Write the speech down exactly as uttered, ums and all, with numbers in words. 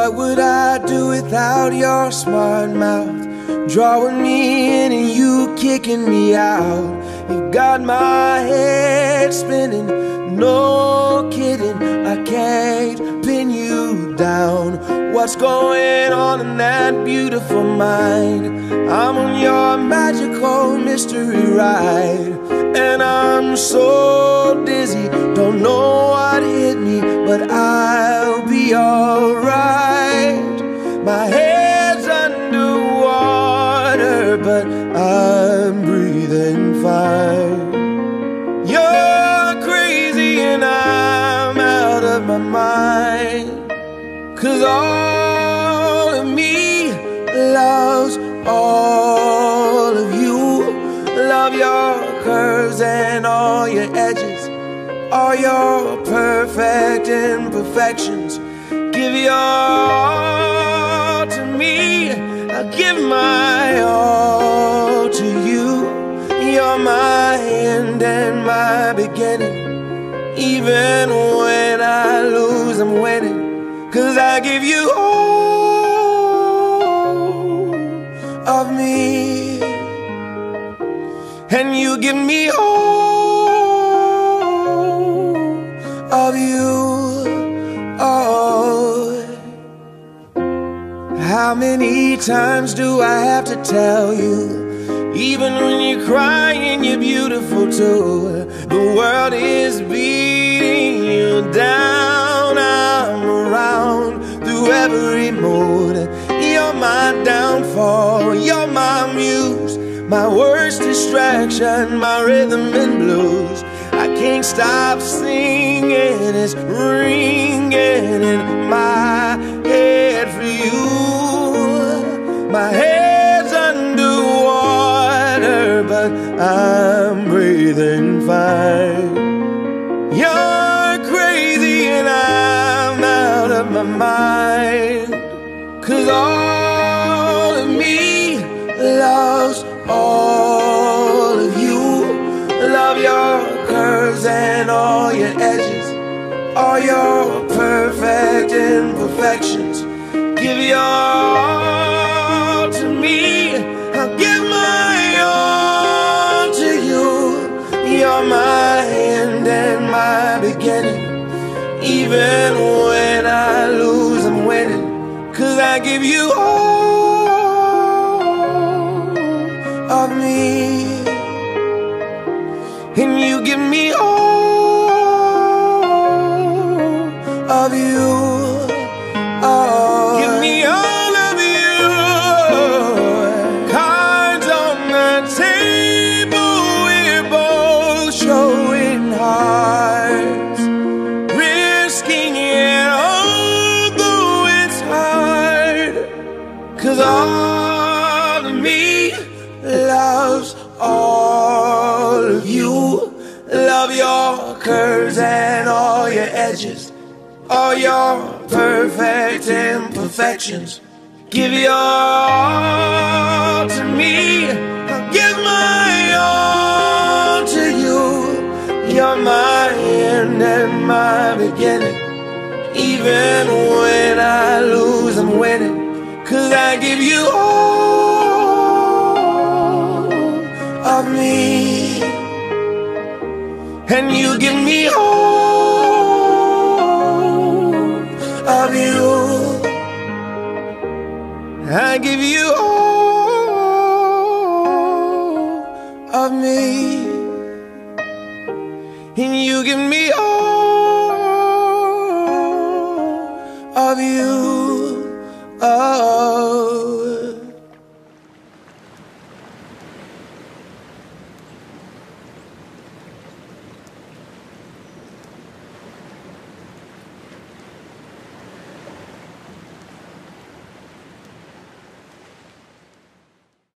What would I do without your smart mouth? Drawing me in and you kicking me out. You got my head spinning, no kidding. I can't pin you down. What's going on in that beautiful mind? I'm on your magical mystery ride, and I'm so dizzy, don't know what hit me, but I'll be alright. My head's underwater, but I'm breathing fine. You're crazy and I'm out of my mind, 'cause all of me loves all of you. Love your curves and all your edges, all your perfect imperfections. Give your all to me, I'll give my all to you. You're my end and my beginning. Even when I lose, I'm winning, 'cause I give you all of me, and you give me all of you. Oh, how many times do I have to tell you? Even when you're crying, you're beautiful too. The world is beating you down. I'm around through every mood. You're my downfall, you're my muse, my worst distraction, my rhythm and blues. I can't stop singing, it's ringing in my head for you. My head's underwater, but I'm breathing fine. You're crazy and I'm out of my mind, 'cause all of me loves all of you. Love your curves and all your edges, all your perfect imperfections. Give your all to me, I'll give my all to you. You're my end and my beginning. Even when I lose, I'm winning, 'cause I give you all of me, and you give me all of you. Oh, give me all of you. Cards on the table, we're both showing hearts, risking it although it's hard, 'cause all of me loves all of you. Love your curves and all your edges, all your perfect imperfections. Give your all to me, I'll give my all to you. You're my end and my beginning. Even when I lose, I'm winning, 'cause I give you all of me, and you give me all of you. I give you all of me, and you give me all of you. Oh.